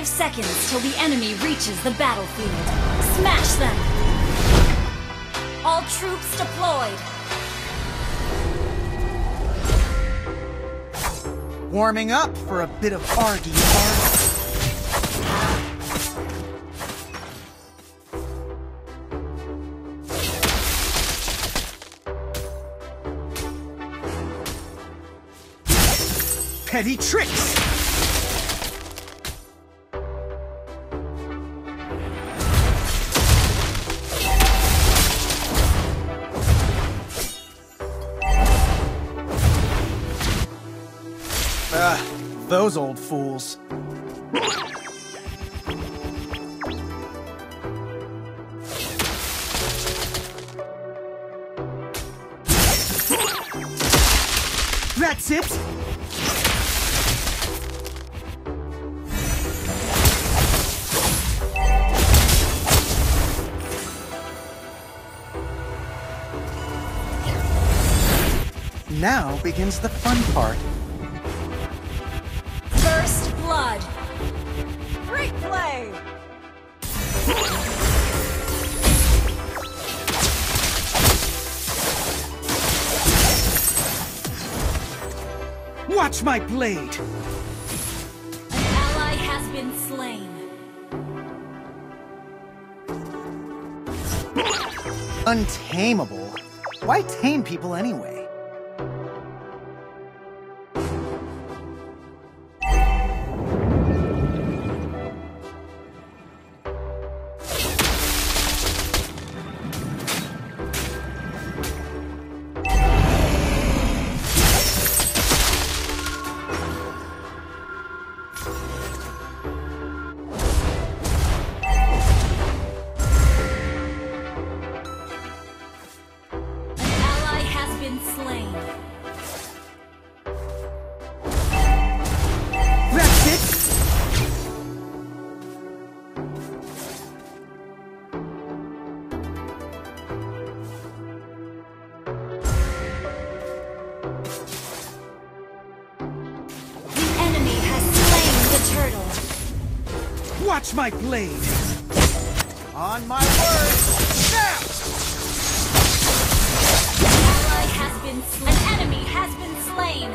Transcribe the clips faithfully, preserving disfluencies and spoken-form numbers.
Five seconds till the enemy reaches the battlefield. Smash them! All troops deployed! Warming up for a bit of argy-bargy. Petty tricks! Ah, those old fools. That's it! Now begins the fun part. First blood! Great play! Watch my blade! An ally has been slain. Untamable? Why tame people anyway? Slain. That's it! The enemy has slain the turtle. Watch my blade! On my word! Now! Has been slain. An enemy has been slain.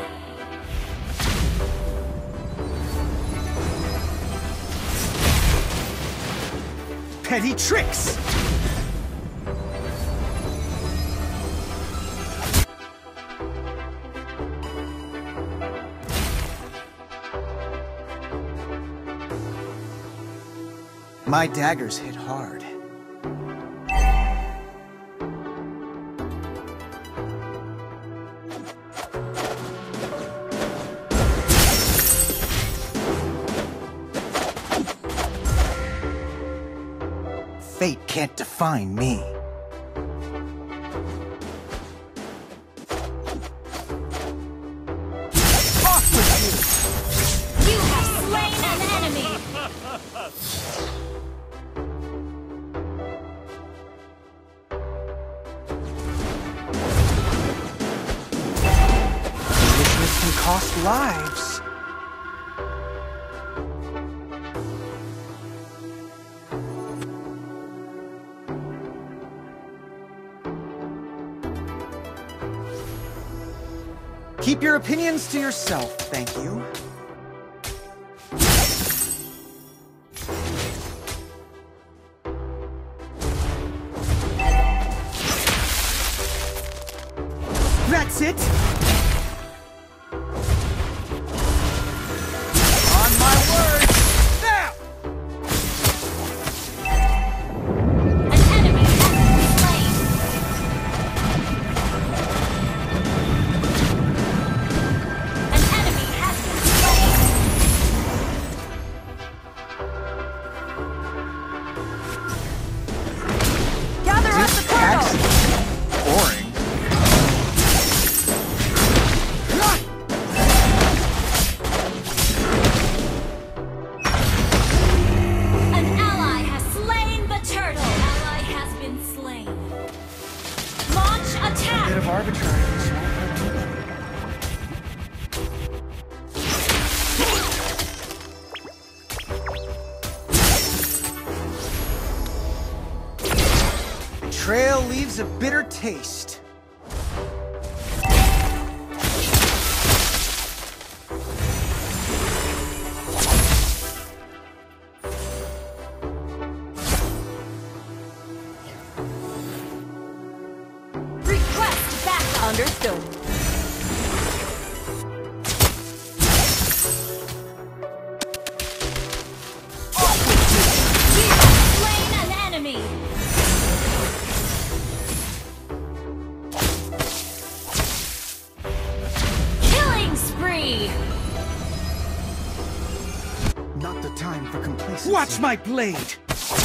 Petty tricks! My daggers hit hard. Fate can't define me. Off with you! You have slain an enemy! Foolishness can cost lives. Keep your opinions to yourself, thank you. That's it! On my word! Now! An enemy has been slain. An enemy has been slain. Gather up the turtle! Boring. leaves a bitter taste. Request backup. Understood. Slain an enemy. Killing spree. Not the time for complacency. Watch my blade!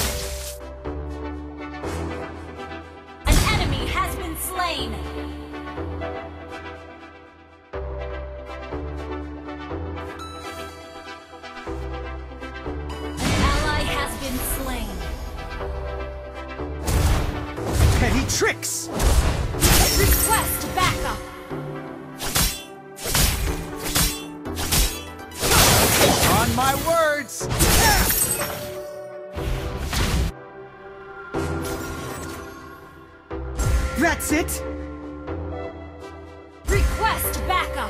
An enemy has been slain. An ally has been slain. Petty tricks! Request backup. On my words! That's it! Request backup.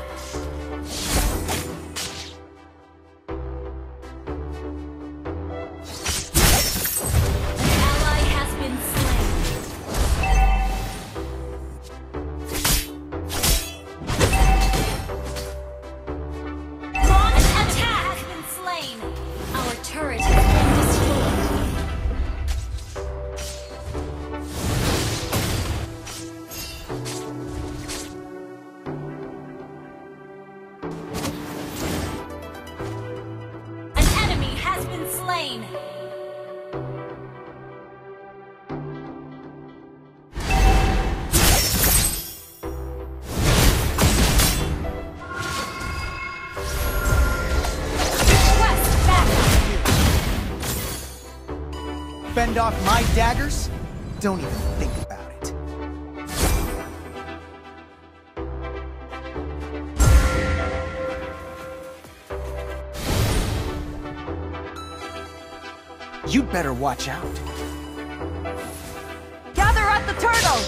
An ally has been slain. Launch attack has been slain. Our turret has been destroyed. An enemy has been slain. Request backup. Fend off my daggers? Don't even think about it. You'd better watch out. Gather at the turtle!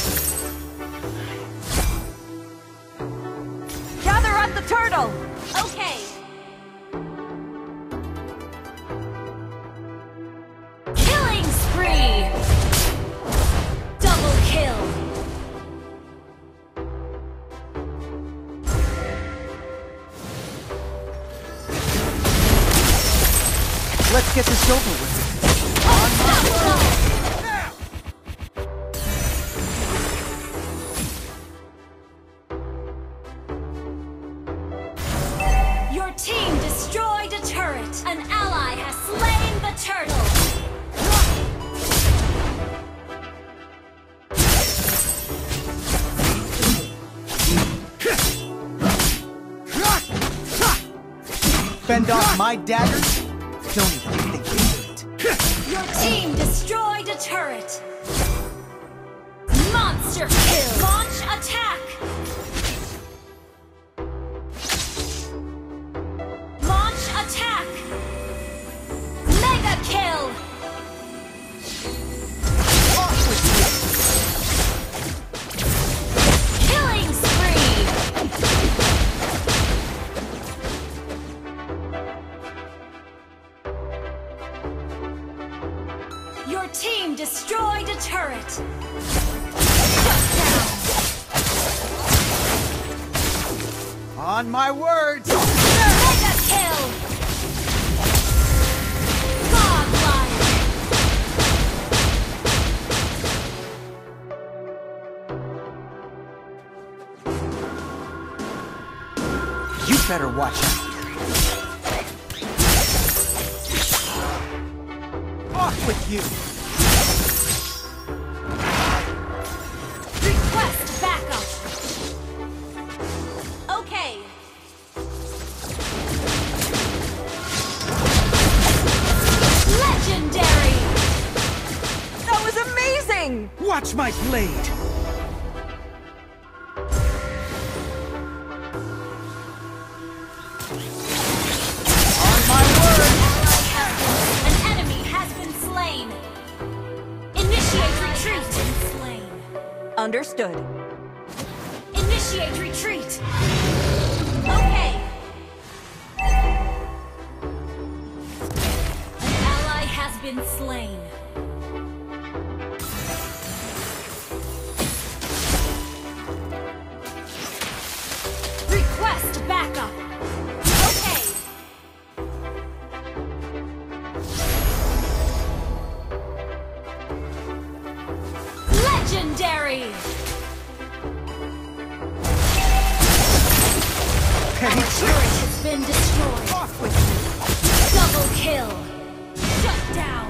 Gather at the turtle! Okay. Killing spree. Double kill. Let's get this over with. Unstoppable. Your team destroyed a turret. An ally has slain the turtle. Fend off my daggers? Don't even think you do it. Your team destroyed a turret. Monster kill. Launch attack. Launch attack. Mega kill. Killing spree. Your team destroyed a turret. Shut down. On my words! Mega kill. Godlike. You better watch out. Off with you! Request backup. Okay. Legendary. That was amazing! Watch my blade! On my word! An enemy has been slain. Initiate retreat. Slain. Understood. Initiate retreat! Okay! An ally has been slain. Request backup! Okay! Legendary! Petty Our turret tricks! has been destroyed. Off with you! Double kill! Shut down!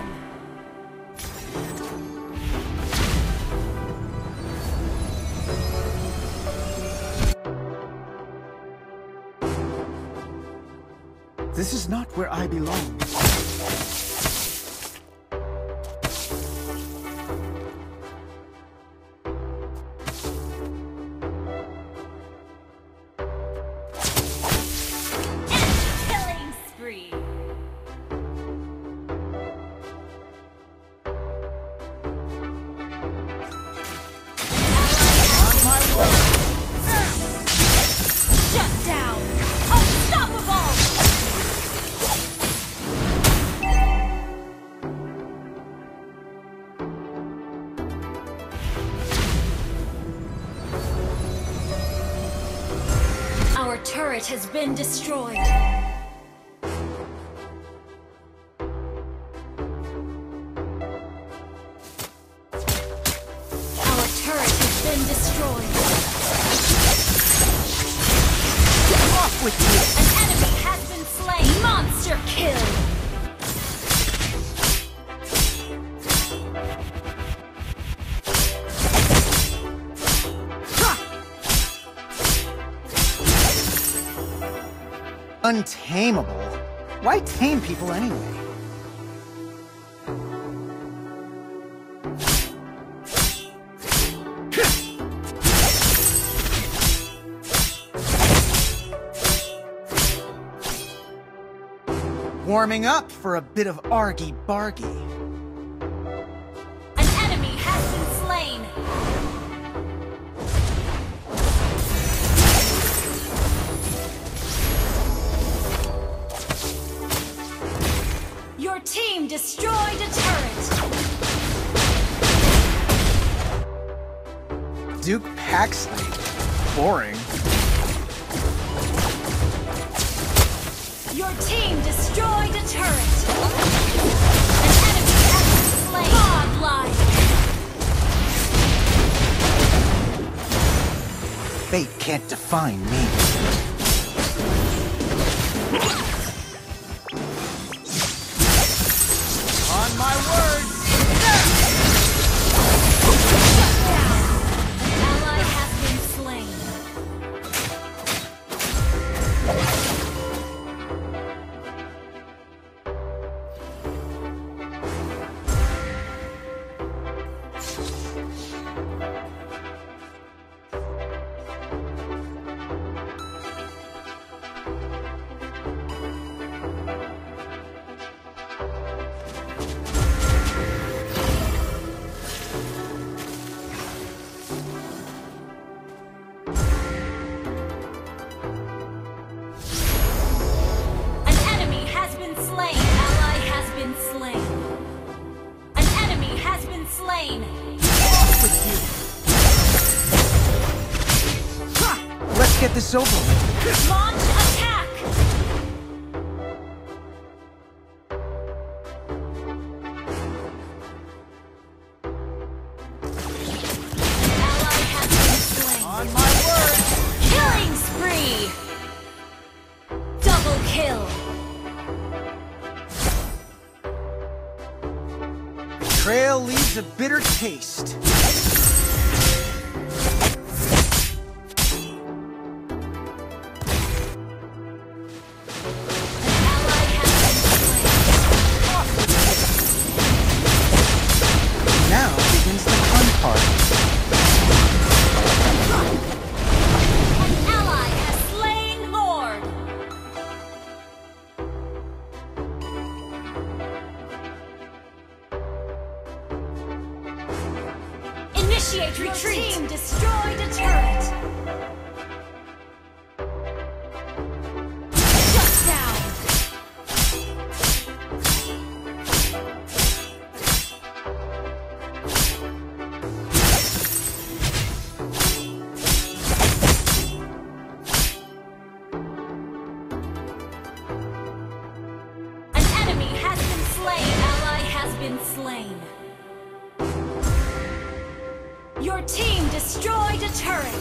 This is not where I belong. Killing spree! On my word! Shut down! Unstoppable! Our turret has been destroyed. Our turret has been destroyed. Off with you! An enemy has been slain. Monster kill. Untamable? Why tame people anyway? Warming up for a bit of argy-bargy. An enemy has been slain. Your team destroyed a turret. Duke Paxley. Boring. Your team destroyed a turret. An enemy has been slain. Godlike. Fate can't define me. On my word! An ally has been slain. An enemy has been slain. Ally has been slain. An enemy has been slain. Off with you! Ha! Let's get this over with. Launch attack. Ally has been slain. On my word! Killing spree. Double kill. Trail leaves a bitter taste. An ally has been slain. Now begins the fun part. An ally has slain Lord. Initiate retreat! Your team destroyed a turret! Shut down! An enemy has been slain! Ally has been slain! Your team destroyed a turret!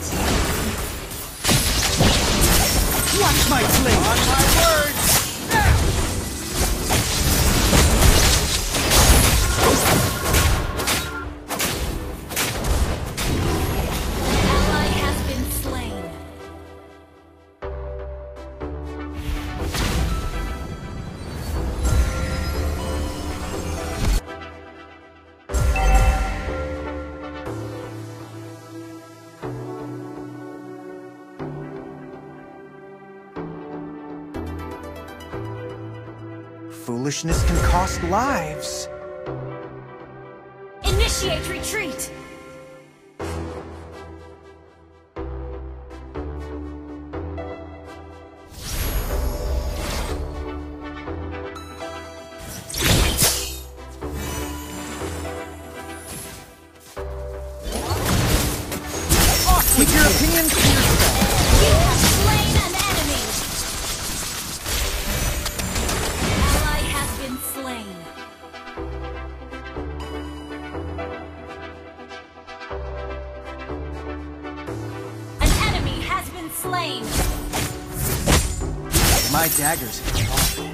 Watch my flame! On my word! Ally has been slain. Foolishness can cost lives. Initiate retreat! Keep your opinions to yourself. You have slain an enemy! Ally has been slain. An enemy has been slain. My daggers hit hard.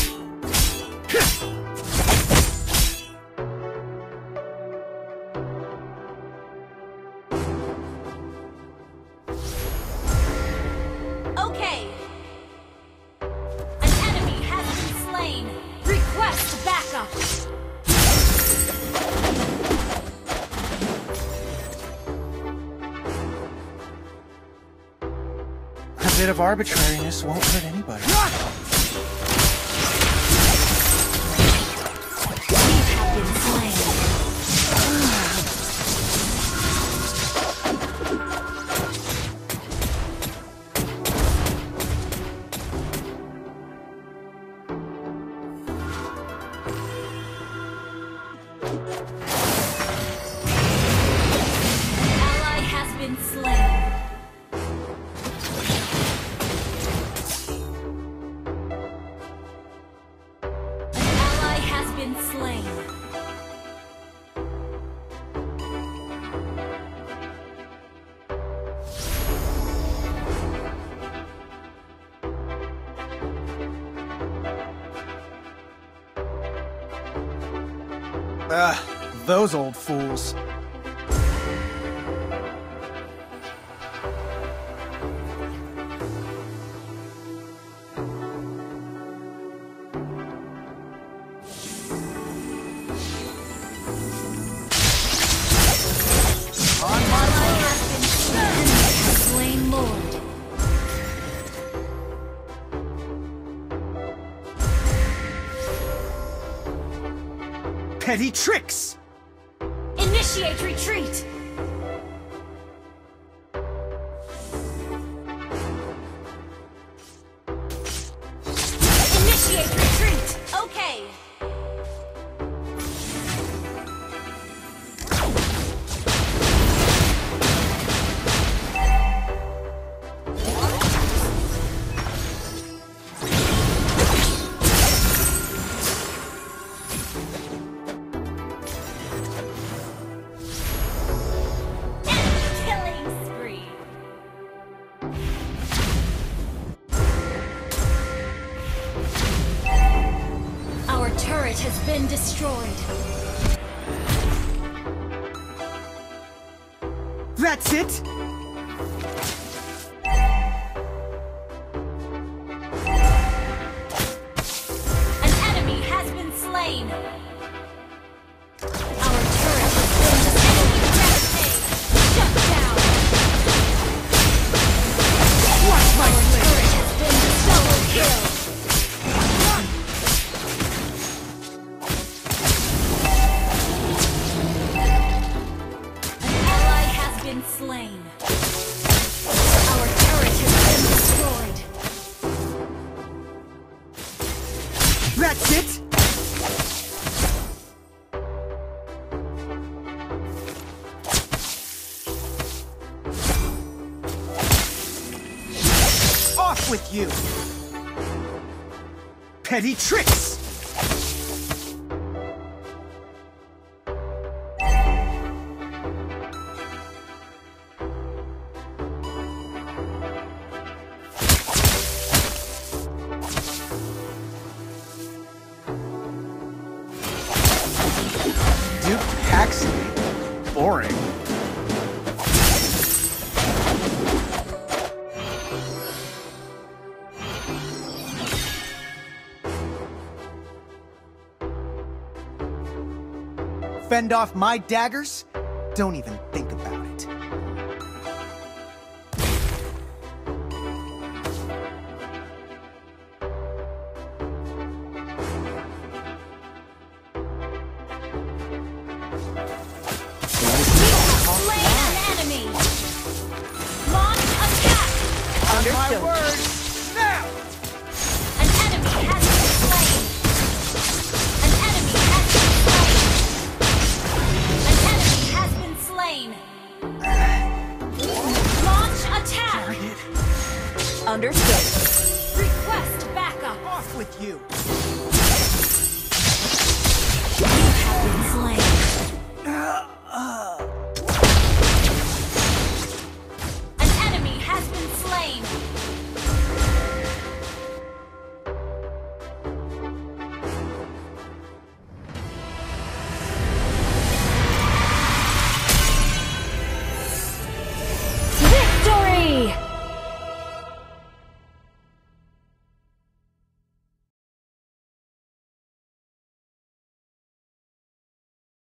Okay. An enemy has been slain. Request backup. A bit of arbitrariness won't hurt anybody. You have been slain. Ally has been slain. An ally has been slain. Ah, those old fools. On my Ally word! has been slain. Enemy has slain Lord. Petty tricks! Initiate retreat! Initiate retreat! Okay! Killing spree! Our turret has been destroyed. That's it! An enemy has been slain. Our turret has been destroyed. Rampage! Shut down! Watch my Our flame! turret has been double kill. An ally Off with you! Petty tricks! Duke Paxley. Boring. Fend off my daggers? Don't even think about it. Slay an enemy! Launch attack! On my Understood. word! Now! An enemy has been slain! An enemy has been slain! An enemy has been slain! Launch attack! Understood. Request backup! Off with you! You have been slain!